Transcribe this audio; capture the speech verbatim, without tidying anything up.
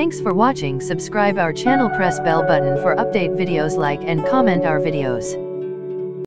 Thanks for watching. Subscribe our channel, press bell button for update videos, like and comment our videos.